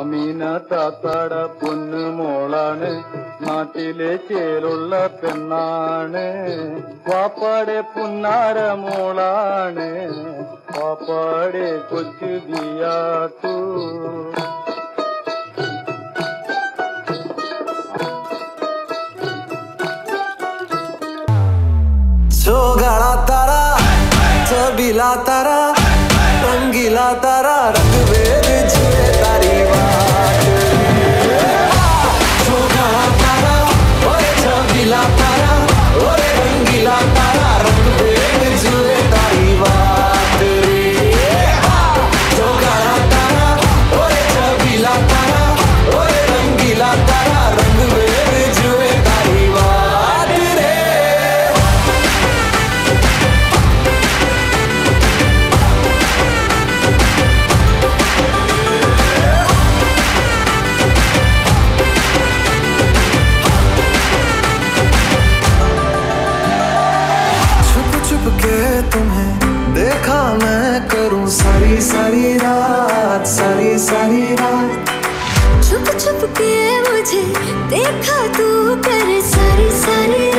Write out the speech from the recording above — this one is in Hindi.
ആമീനത്താത്താട പൊന്നുമോളാണ്, നാട്ടിലെ ചേലുള്ള പെണ്ണാണ്. വാപ്പാടെ പുന്നാര മോളാണ്, വാപ്പാടെ കൊച്ചു ദിയാത്തു. चोगाड़ा तारा, चबीला तारा, रंगीला तारा, रंग वेद जुए तारी बात। चोगाड़ा तारा, ओरे चबीला तारा, ओरे रंगीला तारा, रंग वेद जुए तारी बात रे। चोगाड़ा तारा, ओरे चबीला तारा, ओरे रंगीला तारा, रंग वेद जुए तारी बात रे। छुप के तुम्हें देखा मैं करूं सारी सारी रात, सारी सारी रात। छुप छुप के मुझे देखा तू कर सारी सारी